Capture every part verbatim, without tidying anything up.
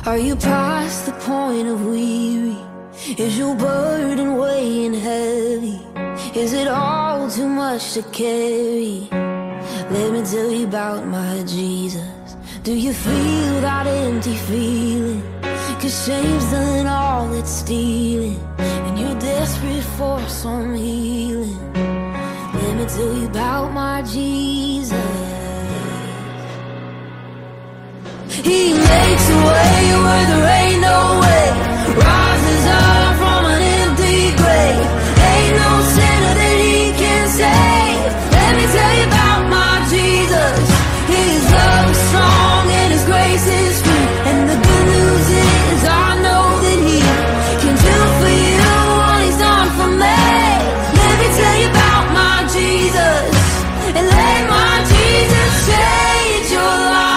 Are you past the point of weary? Is your burden weighing heavy? Is it all too much to carry? Let me tell you about my Jesus. Do you feel that empty feeling? Cause shame's done all it's stealing, and you're desperate for some healing. Let me tell you about my Jesus. He makes a way where there ain't no way, rises up from an empty grave. Ain't no sinner that he can save. Let me tell you about my Jesus. His love is strong and his grace is free, and the good news is I know that he can do for you what he's done for me. Let me tell you about my Jesus, and let my Jesus change your life.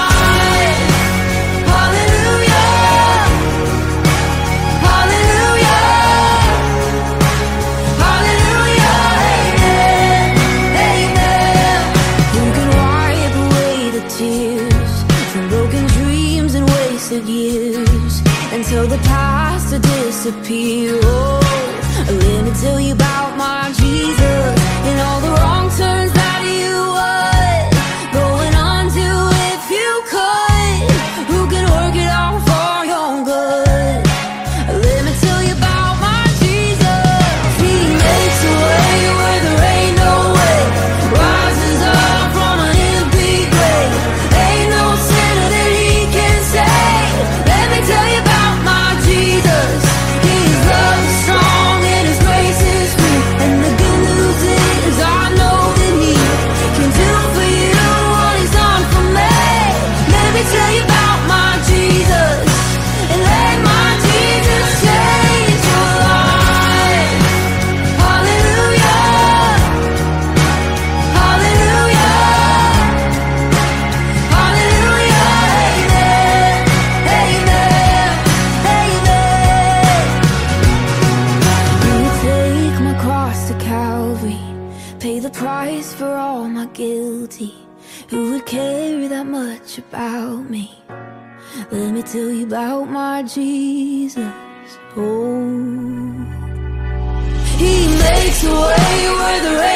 Years until the past to disappear. Oh, let me tell you about my Jesus and all the wrong turns that you would going on to if you could. Who can work it out for your good? Let me tell you about my Jesus. He makes a way where there ain't no way, rises up from an empty grave. Ain't no sinner that he can save. Let me tell you about my Jesus. His love is strong and his grace is free, and the good news is I know that he can do for you what he's done for me. Let me tell you about my Jesus, and let my Jesus change your life. Hallelujah, hallelujah, hallelujah, amen, amen, amen. You take my cross to Calvary, pay the price for all my guilty. Who would care that much about me? Let me tell you about my Jesus. Oh, he makes a way where there ain't